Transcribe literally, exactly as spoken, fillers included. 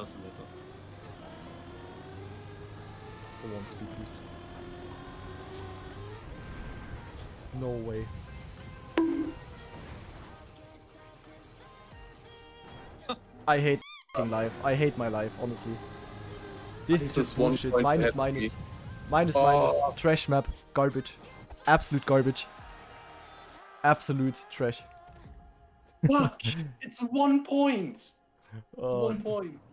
Taste, Leute. Oh, one speed boost. No way. I hate f***ing life. I hate my life, honestly. This is just bullshit. Minus, minus. Minus, minus. Trash map. Garbage. Absolute garbage. Absolute trash. Fuck! It's one point! It's Oh. one point!